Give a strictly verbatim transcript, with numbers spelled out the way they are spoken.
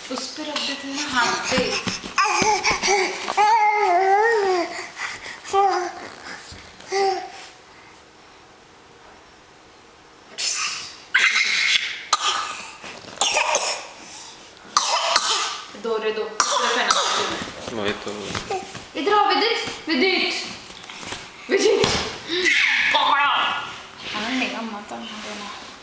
उस पे रख देते हैं ना हाथ पे। दो रे दो वही तो। इधर आओ विदित, विदित, विदित पकड़ो। हाँ नहीं ना मत मारो ना।